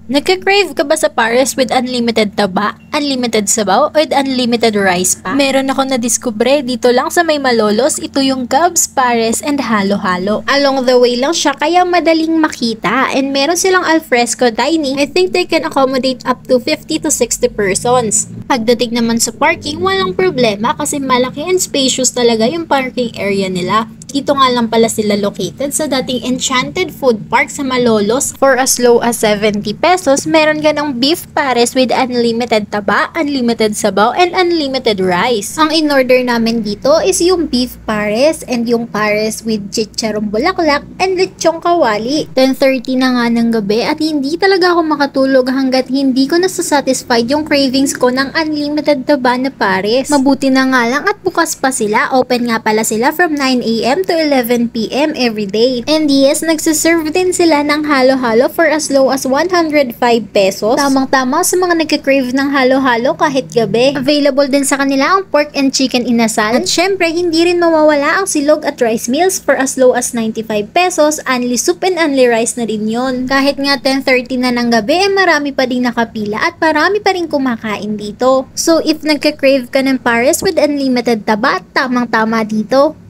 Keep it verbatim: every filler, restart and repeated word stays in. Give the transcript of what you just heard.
Nagka-crave ka ba sa pares with unlimited taba, unlimited sabaw, with unlimited rice pa? Meron ako na-discover dito lang sa may Malolos, ito yung Gabs Pares and Halo-Halo. Along the way lang siya kaya madaling makita and meron silang alfresco dining. I think they can accommodate up to fifty to sixty persons. Pagdating naman sa parking, walang problema kasi malaki and spacious talaga yung parking area nila. Dito nga lang pala sila located sa dating Enchanted Food Park sa Malolos. For as low as seventy pesos, meron ka ng beef pares with unlimited taba, unlimited sabaw, and unlimited rice. Ang in-order namin dito is yung beef pares and yung pares with chicharong bulaklak and lechong kawali. ten thirty na nga ng gabi at hindi talaga ako makatulog hanggat hindi ko nasasatisfied yung cravings ko ng unlimited taba na pares. Mabuti na nga lang at bukas pa sila. Open nga pala sila from nine a m to eleven p m every day. And yes, nagsiserve din sila ng halo-halo for as low as one hundred five pesos. Tamang-tama sa mga nagka-crave ng halo-halo kahit gabi. Available din sa kanila ang pork and chicken inasal. At syempre, hindi rin mawawala ang silog at rice meals for as low as ninety-five pesos. Only soup and only rice na rin yun. Kahit nga ten thirty na ng gabi, eh marami pa ding nakapila at marami pa rin kumakain dito. So if nagka-crave ka ng pares with unlimited taba, tamang-tama dito.